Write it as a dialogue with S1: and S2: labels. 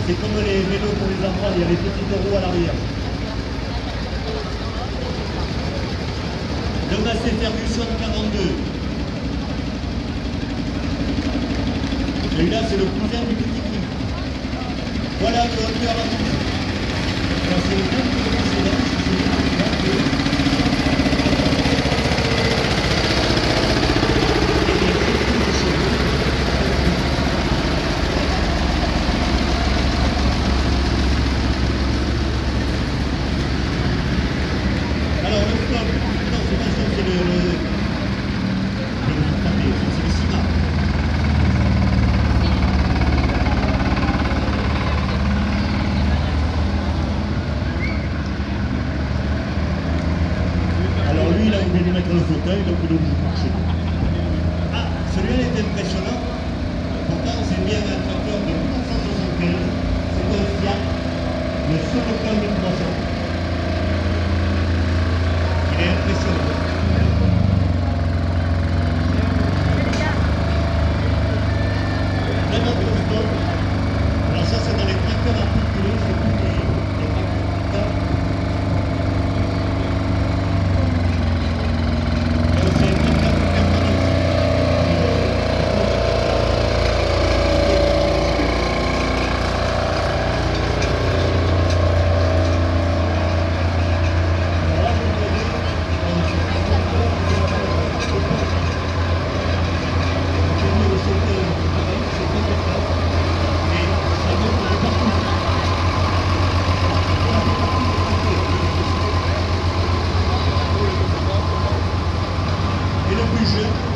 S1: C'est comme les vélos pour les enfants, il y a les petites roues à l'arrière. Le Massey Ferguson 42. Celui-là, c'est le cousin du petit King. Voilà le hauteur à la bouche. C'est le même que le précédent, alors le stop, non c'est pas ça, c'est le ciment. Alors lui, il a oublié de mettre le fauteuil, donc il est obligé de marcher. Ah, celui-là est impressionnant. Pourtant, c'est bien un tracteur de 1975. C'est un Fiat, le Solocon 1300. Il est impressionnant. Vraiment de stop. Alors ça, c'est dans les tracteurs articulés, c'est tous les tracteurs. Et le plus jeune,